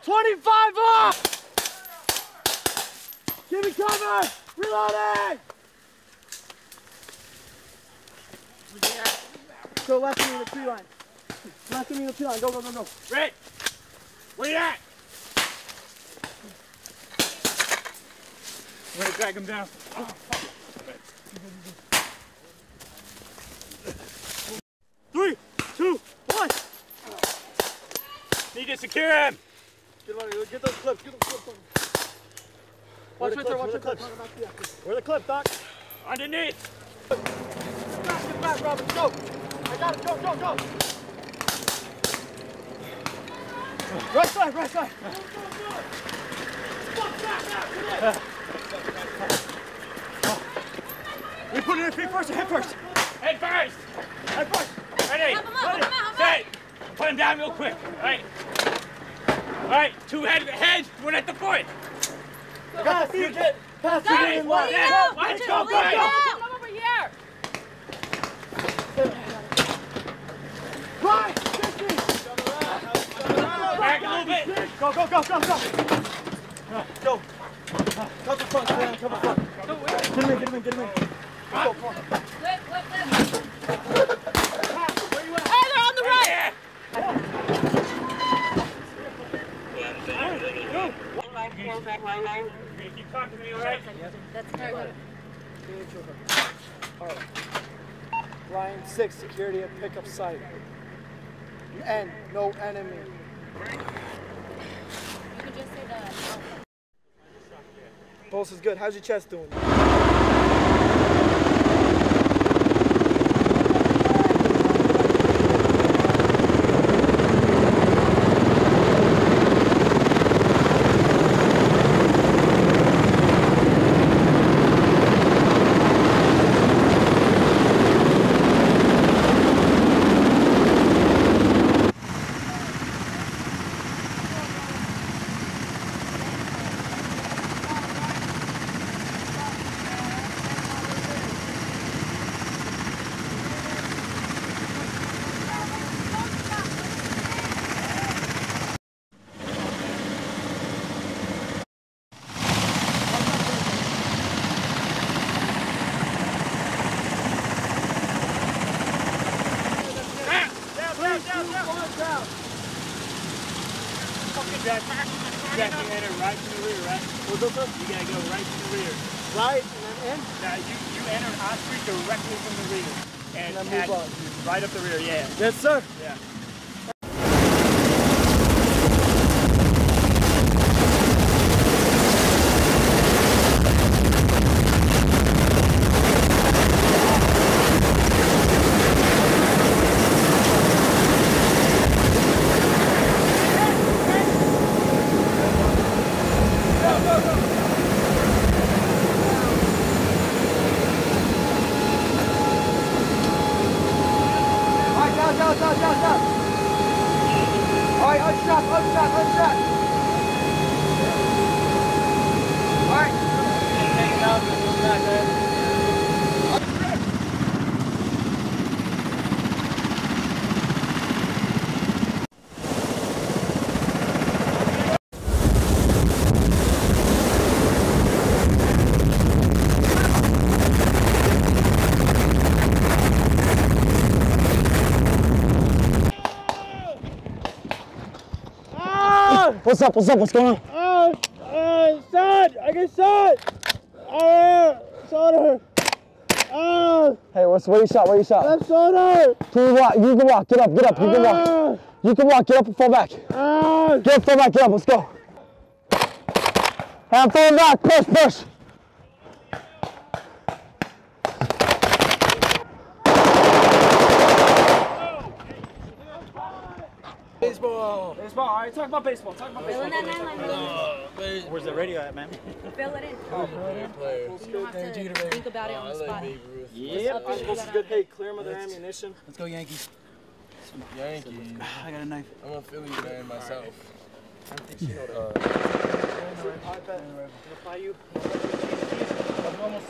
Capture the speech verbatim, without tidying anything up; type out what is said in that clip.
twenty-five up! Give me cover! Reloading! Go left of me in the tree line. Left of me in the tree line. Go, go, go, go. Rick! Where you at? I'm gonna drag him down. Oh, fuck. Three, two, one. Need to secure him. Get, get those clips. Get those clips. Watch right there. Watch the clips. Where the clip, Doc? Underneath. Get back, get back, Robin. Go. I got it. Go, go, go. Right side, right side. Go, go, go. Fuck back, back. We put it in feet first or head first? Head first. Head first. Ready? Help him up, Ready. help him up, Set. Put him down real quick. All right. All right. Two head head. One at the foot. I got the feet. Pass the Ready. in one. Set. Let's go, guys. Come over here. Right. fifty. Back a little bit. Go, go, go, go, go. Go. Cover front, man. Cover front. Get him in, get him in, get him in. Go, come on. Flip, flip, flip. Where you at? Hey, they're on the right. Yeah. Keep talking to me, all right? That's very All right. Line six, security at pickup site. N, no enemy. You can just say that. Pulse is good. How's your chest doing? Jack, Jack, you enter right to the rear, right? What's up, sir? You gotta go right to the rear. Right, and then in? Now, you, you enter on street directly from the rear. And, And then move and on. right up the rear, yeah. Yes, sir. Yeah. What's up? What's up? What's going on? Oh, uh, shot! I get shot! Oh, shoulder! Oh! Hey, what's where you shot? Where you shot? Left shoulder! Can you walk? You can walk. Get up. Get up. You can walk. You can walk. Get up and fall back. Oh! Get up, fall back. Get up. Let's go. Hey, I'm falling back. Push, push. Baseball! Baseball, all right, talk about baseball. Talk about Fill baseball. in that nine line. Where's the radio at, man? Fill it in. Oh, good player. You don't have to think about it on the spot. Yep. Our supposed to good. Hey, clear them of their ammunition. Let's go Yankees. Yankees. I got a knife. I'm a Philly man myself. I think she know that. I bet. Reply you. I'm almost